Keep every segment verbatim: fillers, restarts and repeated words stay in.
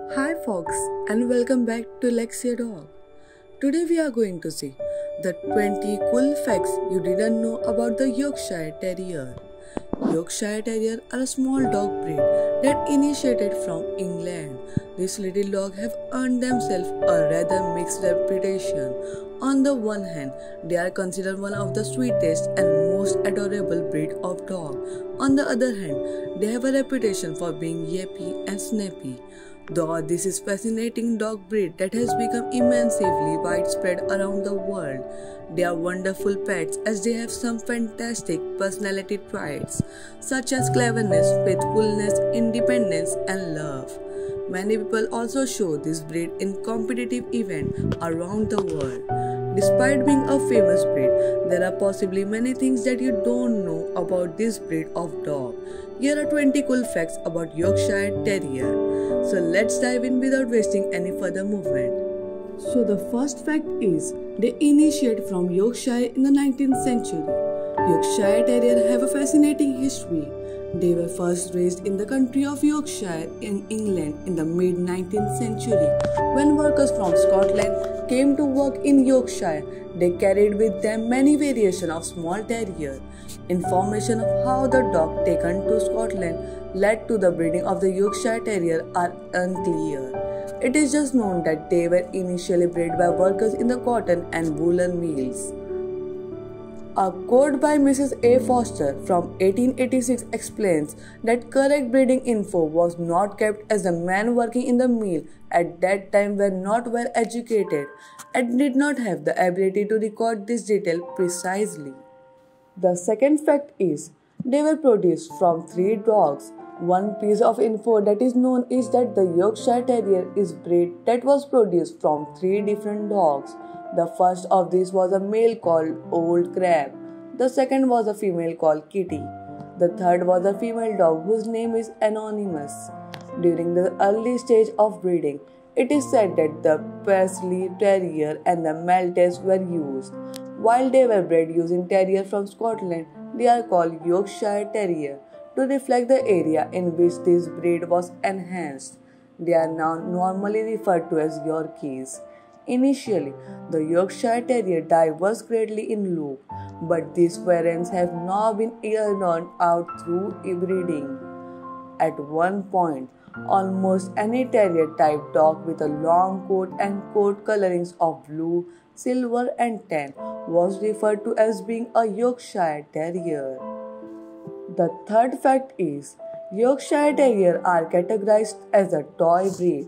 Hi folks, and welcome back to Lexia Dog. Today we are going to see the twenty cool facts you didn't know about the Yorkshire Terrier. Yorkshire Terrier are a small dog breed that initiated from England. These little dogs have earned themselves a rather mixed reputation. On the one hand, they are considered one of the sweetest and most adorable breed of dog. On the other hand, they have a reputation for being yappy and snappy. Though this is fascinating dog breed that has become immensely widespread around the world, they are wonderful pets as they have some fantastic personality traits such as cleverness, faithfulness, independence, and love. Many people also show this breed in competitive events around the world. Despite being a famous breed, there are possibly many things that you don't know about this breed of dog. Here are twenty cool facts about Yorkshire Terrier. So let's dive in without wasting any further movement. So the first fact is they initiate from Yorkshire in the nineteenth century. Yorkshire Terrier have a fascinating history. They were first raised in the country of Yorkshire in England in the mid nineteenth century. When workers from Scotland came to work in Yorkshire, they carried with them many variations of small terrier. Information of how the dog taken to Scotland led to the breeding of the Yorkshire Terrier are unclear. It is just known that they were initially bred by workers in the cotton and woolen mills. A quote by Missus A. Foster from eighteen eighty-six explains that correct breeding info was not kept as the men working in the mill at that time were not well educated and did not have the ability to record this detail precisely. The second fact is they were produced from three dogs. One piece of info that is known is that the Yorkshire Terrier is breed that was produced from three different dogs. The first of these was a male called Old Crab. The second was a female called Kitty. The third was a female dog whose name is anonymous. During the early stage of breeding, it is said that the Paisley Terrier and the Maltese were used. While they were bred using terrier from Scotland, they are called Yorkshire Terrier to reflect the area in which this breed was enhanced. They are now normally referred to as Yorkies. Initially, the Yorkshire Terrier diverged greatly in look, but these variants have now been ironed out through breeding. At one point, almost any terrier type dog with a long coat and coat colorings of blue, silver, and tan was referred to as being a Yorkshire Terrier. The third fact is Yorkshire Terrier are categorized as a toy breed.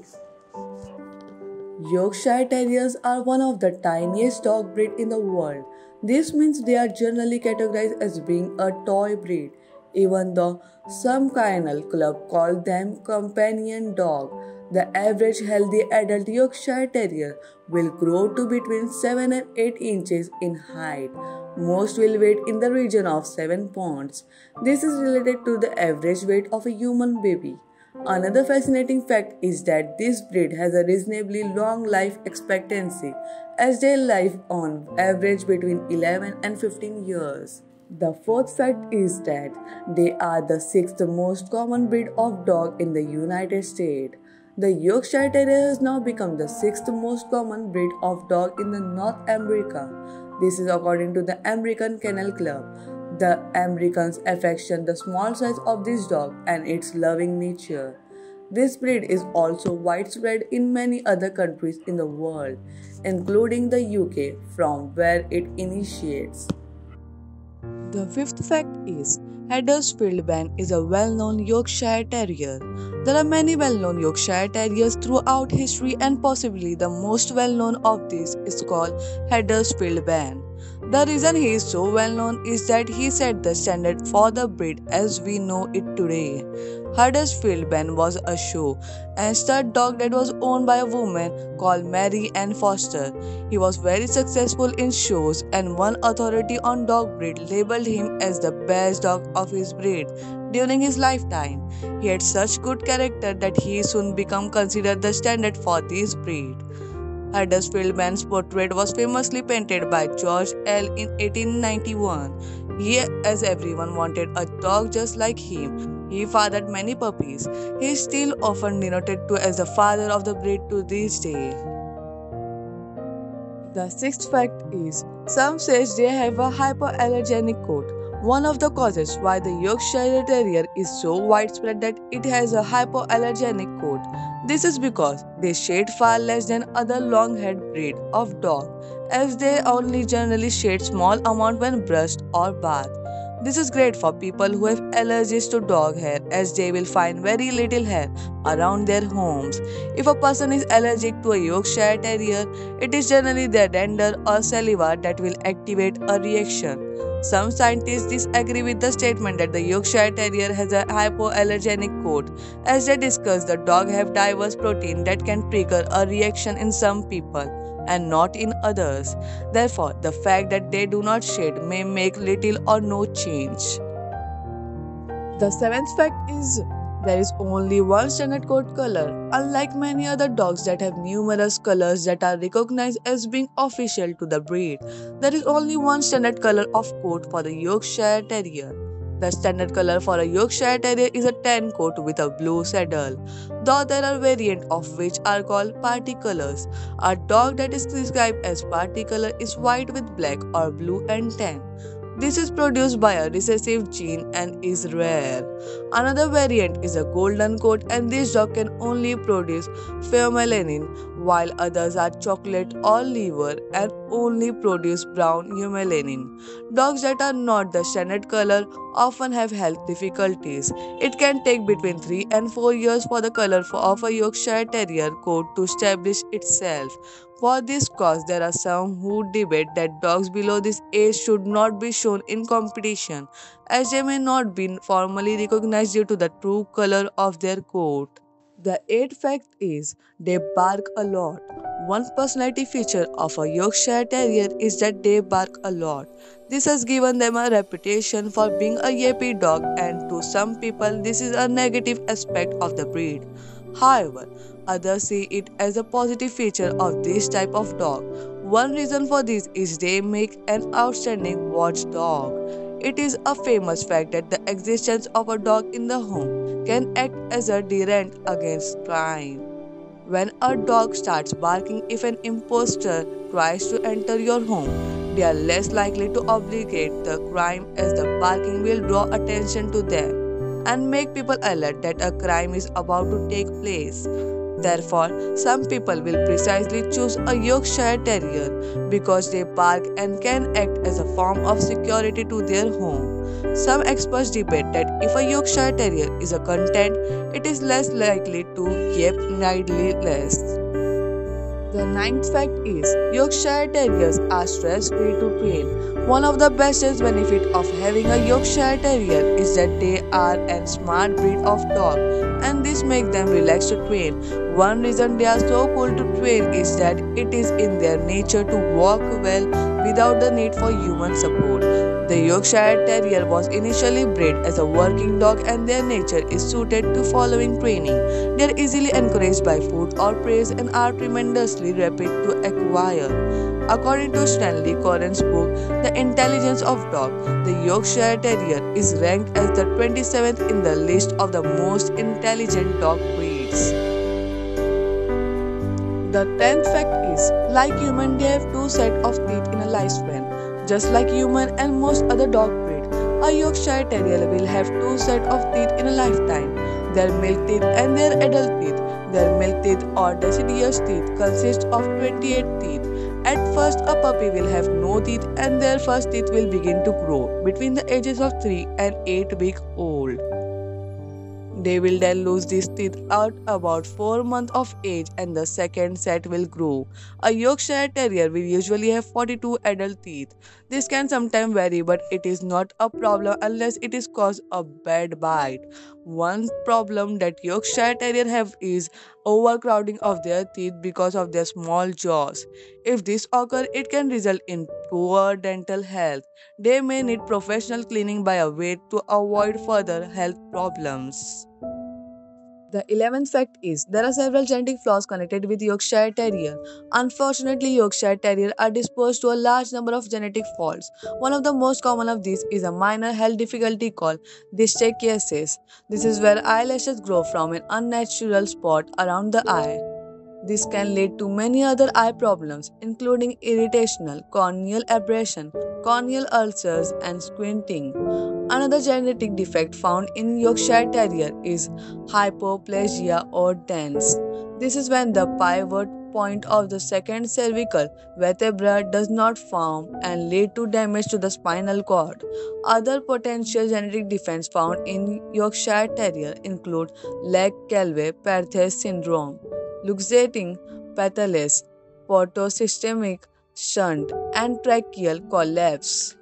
Yorkshire Terriers are one of the tiniest dog breed in the world. This means they are generally categorized as being a toy breed, even though some kennel club call them companion dog. The average healthy adult Yorkshire Terrier will grow to between seven and eight inches in height. Most will weigh in the region of seven pounds. This is related to the average weight of a human baby. Another fascinating fact is that this breed has a reasonably long life expectancy as they live on average between eleven and fifteen years. The fourth fact is that they are the sixth most common breed of dog in the United States. The Yorkshire Terrier has now become the sixth most common breed of dog in the North America. This is according to the American Kennel Club. The Americans affection the small size of this dog and its loving nature. This breed is also widespread in many other countries in the world, including the U K, from where it initiates. The fifth fact is Huddersfield Ben is a well-known Yorkshire Terrier. There are many well-known Yorkshire Terriers throughout history, and possibly the most well-known of these is called Huddersfield Ben. The reason he is so well known is that he set the standard for the breed as we know it today. Huddersfield Ben was a show and stud dog that was owned by a woman called Mary Ann Foster. He was very successful in shows, and one authority on dog breed labeled him as the best dog of his breed during his lifetime. He had such good character that he soon became considered the standard for this breed. Huddersfield Ben's portrait was famously painted by George L. in eighteen ninety-one. He, as everyone wanted a dog just like him, He fathered many puppies. He is still often denoted to as the father of the breed to this day. The sixth fact is some say they have a hypoallergenic coat. One of the causes why the Yorkshire Terrier is so widespread that it has a hypoallergenic coat. This is because they shed far less than other long-haired breed of dog, as they only generally shed small amount when brushed or bathed. This is great for people who have allergies to dog hair, as they will find very little hair around their homes. If a person is allergic to a Yorkshire Terrier, it is generally their dander or saliva that will activate a reaction. Some scientists disagree with the statement that the Yorkshire Terrier has a hypoallergenic coat, as they discuss the dog have diverse protein that can trigger a reaction in some people and not in others. Therefore, the fact that they do not shed may make little or no change. The seventh fact is there is only one standard coat color. Unlike many other dogs that have numerous colors that are recognized as being official to the breed, there is only one standard color of coat for the Yorkshire Terrier. The standard color for a Yorkshire Terrier is a tan coat with a blue saddle, though there are variants of which are called party colors. A dog that is described as party color is white with black or blue and tan. This is produced by a recessive gene and is rare. Another variant is a golden coat, and this dog can only produce pheomelanin, while others are chocolate or liver and only produce brown eumelanin. Dogs that are not the standard color often have health difficulties. It can take between three and four years for the color of a Yorkshire Terrier coat to establish itself. For this cause, there are some who debate that dogs below this age should not be shown in competition, as they may not be formally recognized due to the true color of their coat. The eighth fact is they bark a lot. One personality feature of a Yorkshire Terrier is that they bark a lot. This has given them a reputation for being a yappy dog, and to some people this is a negative aspect of the breed. However, others see it as a positive feature of this type of dog. One reason for this is they make an outstanding watchdog. It is a famous fact that the existence of a dog in the home can act as a deterrent against crime. When a dog starts barking if an imposter tries to enter your home, they are less likely to obligate the crime, as the barking will draw attention to them and make people alert that a crime is about to take place. Therefore, some people will precisely choose a Yorkshire Terrier because they bark and can act as a form of security to their home. Some experts debate that if a Yorkshire Terrier is a content, it is less likely to yap nightly less. The ninth fact is Yorkshire Terriers are stress-free to train. One of the best benefits of having a Yorkshire Terrier is that they are a smart breed of dog, and this makes them relaxed to train. One reason they are so cool to train is that it is in their nature to walk well without the need for human support. The Yorkshire Terrier was initially bred as a working dog, and their nature is suited to following training. They are easily encouraged by food or praise and are tremendously rapid to acquire. According to Stanley Coren's book, The Intelligence of Dog, the Yorkshire Terrier is ranked as the twenty-seventh in the list of the most intelligent dog breeds. The tenth fact is, like human, they have two sets of teeth in a lifespan. Just like human and most other dog breeds, a Yorkshire Terrier will have two sets of teeth in a lifetime, their milk teeth and their adult teeth. Their milk teeth or deciduous teeth consist of twenty-eight teeth. At first, a puppy will have no teeth, and their first teeth will begin to grow between the ages of three and eight weeks old. They will then lose these teeth at about four months of age, and the second set will grow. A Yorkshire Terrier will usually have forty-two adult teeth. This can sometimes vary, but it is not a problem unless it is caused a bad bite. One problem that Yorkshire Terrier have is overcrowding of their teeth because of their small jaws. If this occurs, it can result in poor dental health. They may need professional cleaning by a vet to avoid further health problems. The eleventh fact is there are several genetic flaws connected with Yorkshire Terrier. Unfortunately, Yorkshire Terrier are disposed to a large number of genetic faults. One of the most common of these is a minor health difficulty called dystachiasis. This is where eyelashes grow from an unnatural spot around the eye. This can lead to many other eye problems, including irritational, corneal abrasion, corneal ulcers, and squinting. Another genetic defect found in Yorkshire Terrier is hypoplasia or dens. This is when the pivot point of the second cervical vertebra does not form and lead to damage to the spinal cord. Other potential genetic defects found in Yorkshire Terrier include Legg-Calvé-Perthes syndrome, luxating patellus, portosystemic shunt, and tracheal collapse.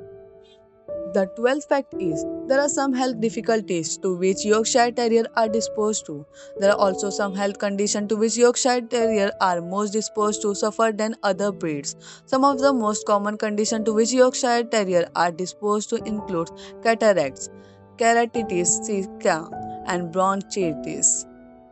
The twelfth fact is there are some health difficulties to which Yorkshire Terrier are disposed to. There are also some health conditions to which Yorkshire Terrier are most disposed to suffer than other breeds. Some of the most common conditions to which Yorkshire Terrier are disposed to include cataracts, keratitis sicca, and bronchitis.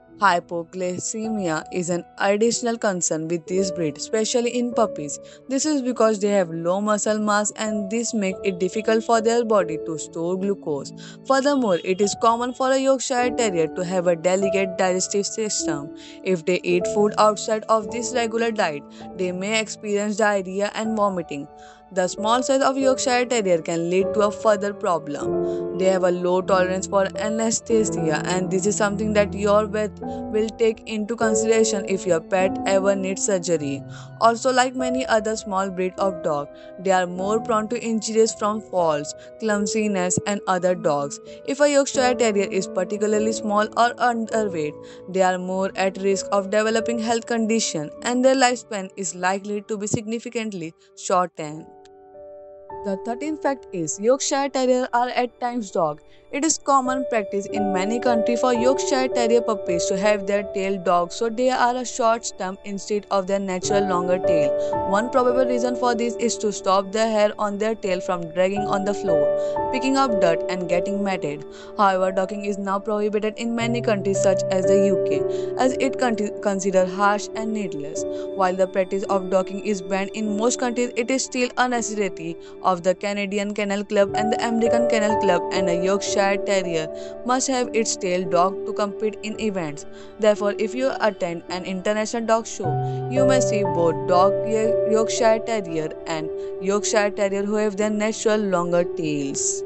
Hypoglycemia is an additional concern with this breed, especially in puppies. This is because they have low muscle mass and this makes it difficult for their body to store glucose. Furthermore, it is common for a Yorkshire Terrier to have a delicate digestive system. If they eat food outside of this regular diet, they may experience diarrhea and vomiting. The small size of Yorkshire Terrier can lead to a further problem. They have a low tolerance for anesthesia, and this is something that your vet will take into consideration if your pet ever needs surgery. Also, like many other small breeds of dog, they are more prone to injuries from falls, clumsiness, and other dogs. If a Yorkshire Terrier is particularly small or underweight, they are more at risk of developing health conditions, and their lifespan is likely to be significantly shortened. The thirteenth fact is Yorkshire Terrier are at times dog. It is common practice in many countries for Yorkshire Terrier puppies to have their tail dogged so they are a short stump instead of their natural longer tail. One probable reason for this is to stop the hair on their tail from dragging on the floor, picking up dirt and getting matted. However, dogging is now prohibited in many countries such as the U K as it con- considered harsh and needless. While the practice of dogging is banned in most countries, it is still a necessity of the Canadian Kennel Club and the American Kennel Club, and a Yorkshire Terrier must have its tail dogged to compete in events. Therefore, if you attend an international dog show, you may see both dog Yorkshire Terrier and Yorkshire Terrier who have their natural longer tails.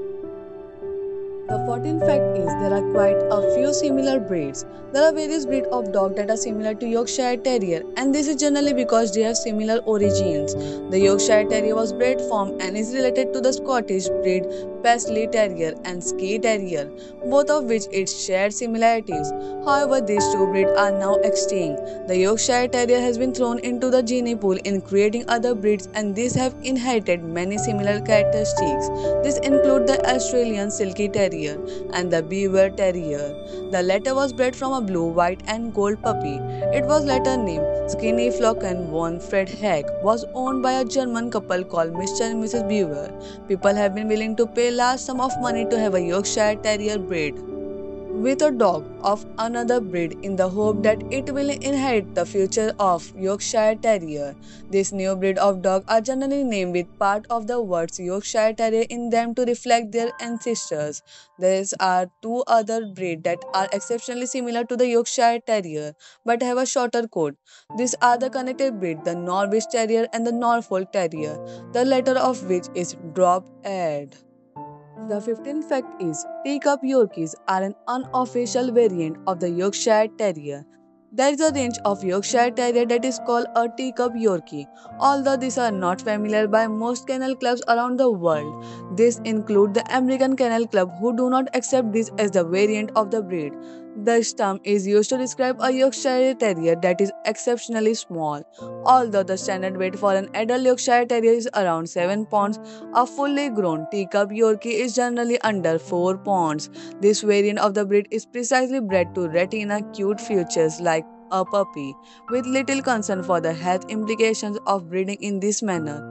The fourteenth fact is there are quite a few similar breeds. There are various breeds of dog that are similar to Yorkshire Terrier, and this is generally because they have similar origins. The Yorkshire Terrier was bred from and is related to the Scottish breed Paisley Terrier and Skye Terrier, both of which it shared similarities. However, these two breeds are now extinct. The Yorkshire Terrier has been thrown into the gene pool in creating other breeds, and these have inherited many similar characteristics. This include the Australian Silky Terrier and the Beaver Terrier. The latter was bred from a blue, white, and gold puppy. It was later named Skinny Flocken von Fredhag, was owned by a German couple called Mister and Missus Beaver. People have been willing to pay large sum of money to have a Yorkshire Terrier bred with a dog of another breed in the hope that it will inherit the future of Yorkshire Terrier. This new breed of dog are generally named with part of the words Yorkshire Terrier in them to reflect their ancestors. There are two other breeds that are exceptionally similar to the Yorkshire Terrier but have a shorter coat. These are the connected breed, the Norwich Terrier and the Norfolk Terrier, the latter of which is drop-eared. The fifteenth fact is teacup Yorkies are an unofficial variant of the Yorkshire Terrier. There is a range of Yorkshire Terrier that is called a teacup Yorkie. Although these are not familiar by most kennel clubs around the world, this include the American Kennel Club who do not accept this as the variant of the breed. The term is used to describe a Yorkshire Terrier that is exceptionally small. Although the standard weight for an adult Yorkshire Terrier is around seven pounds, a fully grown teacup Yorkie is generally under four pounds. This variant of the breed is precisely bred to retain a cute features like a puppy, with little concern for the health implications of breeding in this manner.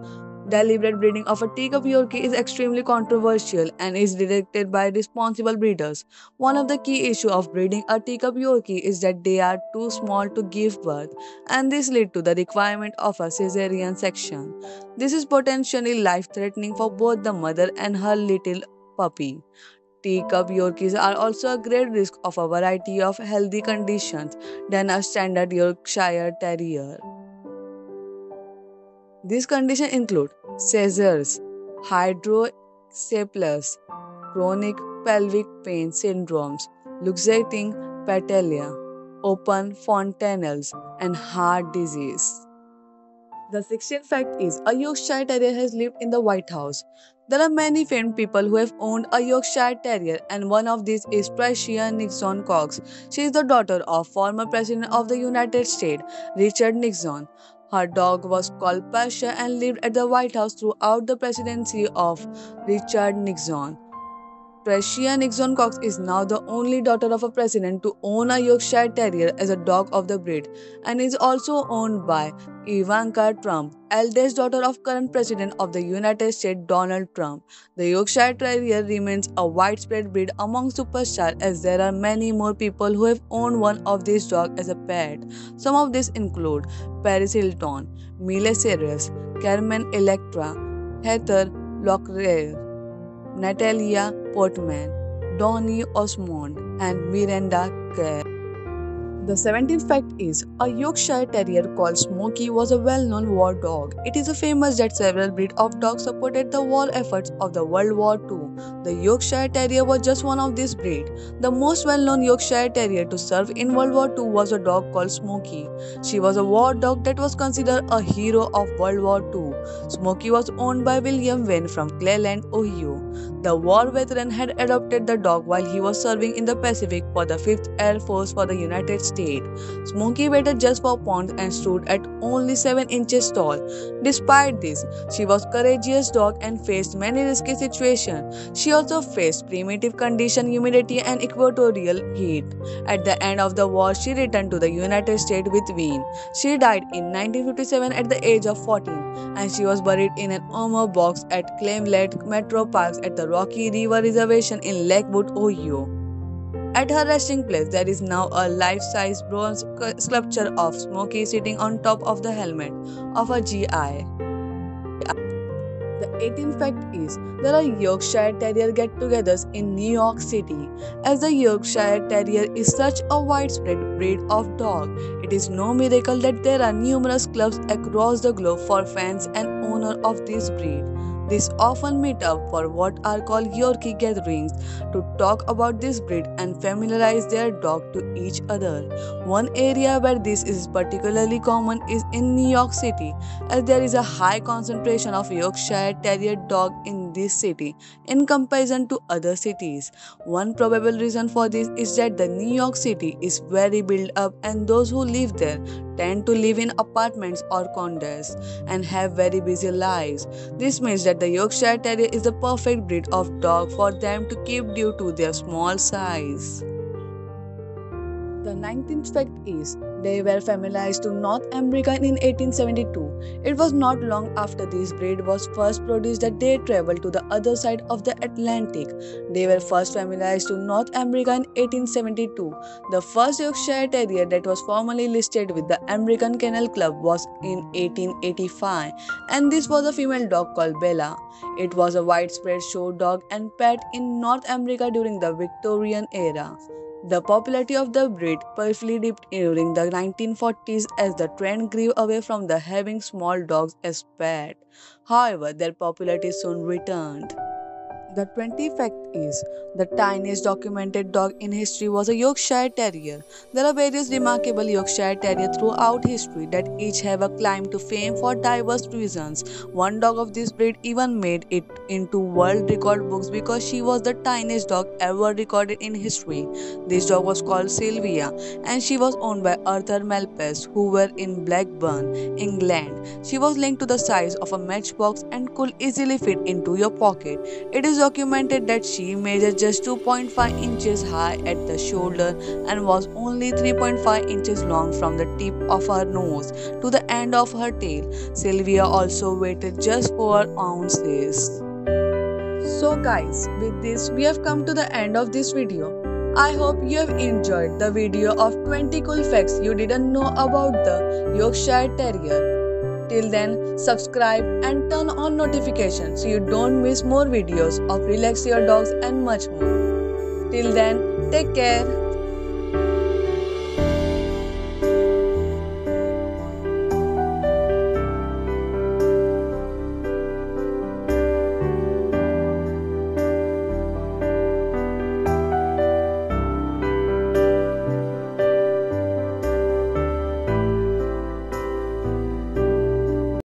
Deliberate breeding of a teacup Yorkie is extremely controversial and is rejected by responsible breeders. One of the key issues of breeding a teacup Yorkie is that they are too small to give birth, and this leads to the requirement of a caesarean section. This is potentially life-threatening for both the mother and her little puppy. Teacup Yorkies are also a great risk of a variety of healthy conditions than a standard Yorkshire Terrier. These conditions include seizures, hydrocephalus, chronic pelvic pain syndromes, luxating patelia, open fontanelles, and heart disease. The sixteenth fact is a Yorkshire Terrier has lived in the White House. There are many famed people who have owned a Yorkshire Terrier, and one of these is Patricia Nixon Cox. She is the daughter of former President of the United States, Richard Nixon. Her dog was called Pasha and lived at the White House throughout the presidency of Richard Nixon. Patricia Nixon Cox is now the only daughter of a president to own a Yorkshire Terrier as a dog of the breed, and is also owned by Ivanka Trump, eldest daughter of current President of the United States Donald Trump. The Yorkshire Terrier remains a widespread breed among superstars, as there are many more people who have owned one of these dogs as a pet. Some of these include Paris Hilton, Miley Cyrus, Carmen Electra, Heather Locklear, Natalia Portman, Donny Osmond, and Miranda Kerr. The seventeenth fact is a Yorkshire Terrier called Smokey was a well-known war dog. It is famous that several breeds of dogs supported the war efforts of the World War Two. The Yorkshire Terrier was just one of these breeds. The most well-known Yorkshire Terrier to serve in World War Two was a dog called Smokey. She was a war dog that was considered a hero of World War Two. Smokey was owned by William Wayne from Cleveland, Ohio. The war veteran had adopted the dog while he was serving in the Pacific for the fifth Air Force for the United States. Smokey weighed just four pounds and stood at only seven inches tall. Despite this, she was a courageous dog and faced many risky situations. She also faced primitive conditions, humidity, and equatorial heat. At the end of the war, she returned to the United States with Wayne. She died in nineteen fifty-seven at the age of fourteen, and she was buried in an armor box at Claymont Metro Parks at the Rocky River Reservation in Lakewood, Ohio. At her resting place, there is now a life-size bronze sculpture of Smokey sitting on top of the helmet of a G I. The eighteenth fact is there are Yorkshire Terrier get-togethers in New York City. As the Yorkshire Terrier is such a widespread breed of dog, it is no miracle that there are numerous clubs across the globe for fans and owners of this breed. These often meet up for what are called Yorkie gatherings to talk about this breed and familiarize their dog to each other. One area where this is particularly common is in New York City, as there is a high concentration of Yorkshire Terrier dog in this city in comparison to other cities. One probable reason for this is that the New York City is very built up, and those who live there tend to live in apartments or condos and have very busy lives. This means that the Yorkshire Terrier is the perfect breed of dog for them to keep due to their small size. The nineteenth fact is they were familiarized to North America in eighteen seventy-two. It was not long after this breed was first produced that they traveled to the other side of the Atlantic. They were first familiarized to North America in eighteen seventy-two. The first Yorkshire Terrier that was formally listed with the American Kennel Club was in eighteen eighty-five, and this was a female dog called Bella. It was a widespread show dog and pet in North America during the Victorian era. The popularity of the breed briefly dipped during the nineteen forties as the trend grew away from the having small dogs as pets. However, their popularity soon returned. The twentieth fact is the tiniest documented dog in history was a Yorkshire Terrier. There are various remarkable Yorkshire Terriers throughout history that each have a claim to fame for diverse reasons. One dog of this breed even made it into world record books because she was the tiniest dog ever recorded in history. This dog was called Sylvia, and she was owned by Arthur Malpass, who were in Blackburn, England. She was linked to the size of a matchbox and could easily fit into your pocket. It is documented that she measured just two point five inches high at the shoulder and was only three point five inches long from the tip of her nose to the end of her tail. Sylvia also weighed just four ounces. So guys, with this we have come to the end of this video. I hope you have enjoyed the video of twenty cool facts you didn't know about the Yorkshire Terrier. Till then, subscribe and turn on notifications so you don't miss more videos of Relax Your Dogs and much more. Till then, take care.